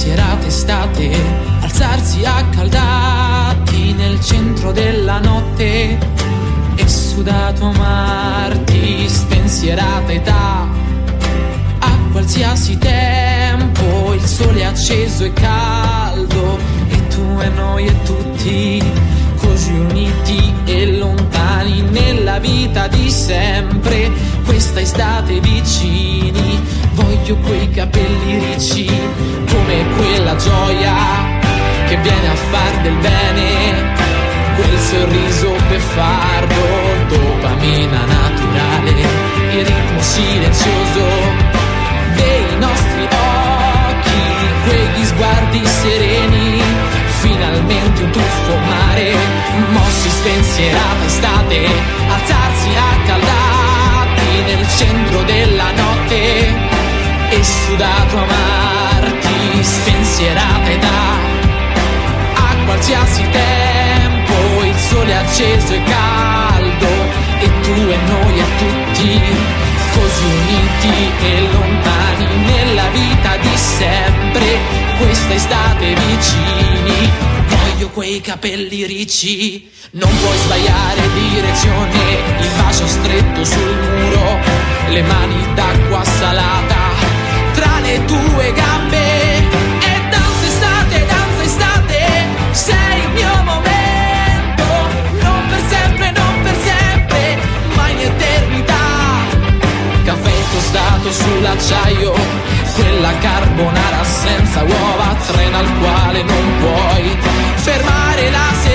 spensierata estate, alzarsi accaldati nel centro della notte e sudato amarti, spensierata età. A qualsiasi tempo il sole è acceso e caldo, e tu e noi e tutti così uniti e lontani nella vita di sempre. Questa estate vicini, voglio quei capelli ricci, come quella gioia che viene a far del bene, quel sorriso beffardo, dopamina naturale, il ritmo silenzioso dei nostri occhi, quegli sguardi sereni, finalmente un tuffo mare, mossi spensierata estate, alzarsi accaldati nel centro della notte e sudato amarti, spensierata età. A qualsiasi tempo il sole è acceso e caldo, e tu e noi e tutti così uniti e lontani nella vita di sempre. Questa estate vicini, voglio quei capelli ricci, non puoi sbagliare direzione, il bacio stretto sul muro, le mani d'acqua salata tra le tue gambe. E danza estate, sei il mio momento, non per sempre, ma in eternità. Caffè tostato sull'acciaio, quella carbonara senza uova, treno al quale non puoi fermare la